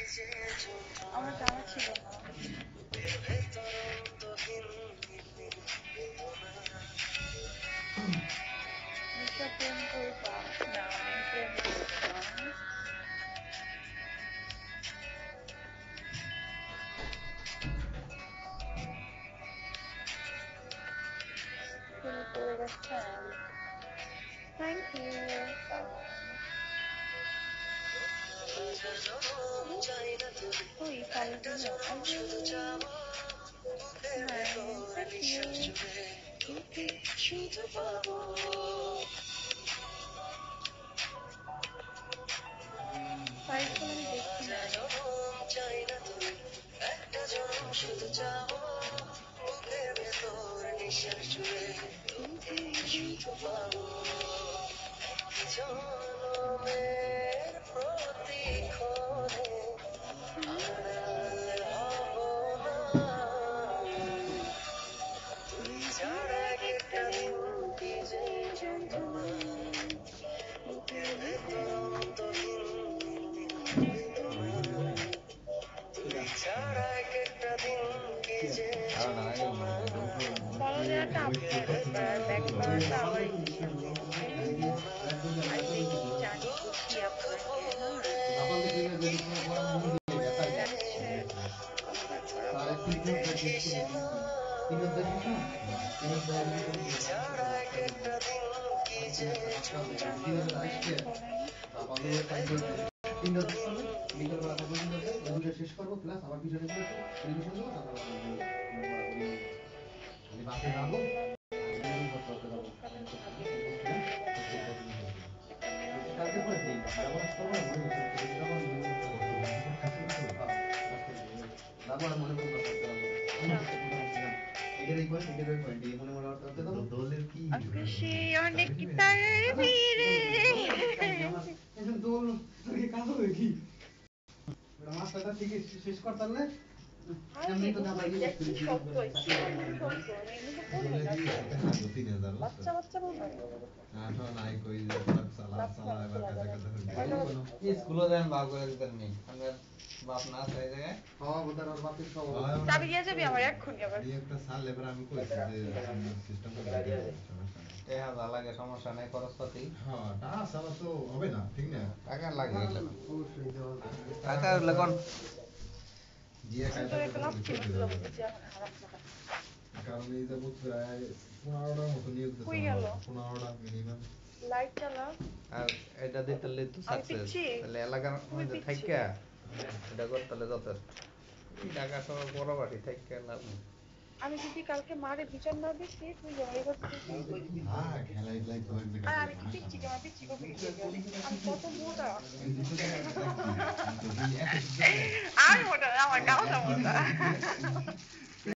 আমার জানা ছিল না। নিশা প্রেম করবা না, আমি প্রেম করব না। শুরু করে গেছেন। Thank you. ওই কালগুলো থ্যাংক ইউ। শুধু পাবো সাইকেল আমি দেখি না। একটা জনম শুধু চাবো বুকের ভেতর নিঃশ্বাস জুড়ে শুধু পাবো জনমের প্রতিক্ষণে আড়াল হব না তুই ছাড়া একটা দিন কি যে যন্ত্রণা বুকের ভেতর অন্তহীন বেদনা তুই ছাড়া একটা দিন কি যে যন্ত্রণা ফলো দেওয়াটা আপনার ব্যাক করাটা আমার ইচ্ছা আমি দেখি জানি বুঝি আপনাকে। আকাশে অনেক তারার ভিড়ে বাচ্চা বাচ্চা মনে হয় স্কুলে দেন ভাগ করে দিতেন নি আমার বাপ না আছে এই জায়গায় চাবি দিয়ে যাবি আমার এক্ষুনি আবার একটা সাল এবার আমি কইছি যে সিস্টেম করে দিতে সমস্যা নেই টাকা যা লাগে সমস্যা নাই খরচপাতি হ্যাঁ টাকা ছাড়া তো হবে না ঠিক না টাকা লাগে টাকা হলে কোন দিয়ে তো খাইতে একটা লাভ কি বুঝছি এখন কারণ এই যে প্রায় 15টার মতো নিয়োগ দিতে কই হবে গেল 15টা মিনিমাম লাইট চালা আর এটা দিতে তো আমি সাকসেস পিচ্ছি তাহলে এলাকার খুবই মধ্যে পিচ্ছি থাইকা এটা করতে যথেষ্ট এই ঢাকা শহর বড় বাড়ি থাইকা লাভ নেই আমি যদি কালকে মারে বিচার না দিছি তুই জমাই করতে হ্যাঁ খেলাই লাই তো এক আর জায়গায় আমি কি পিচ্ছি কি আমার পিচ্ছি কবে আমি কত মোটা আমি মোটা না, আমার গাওটা মোটা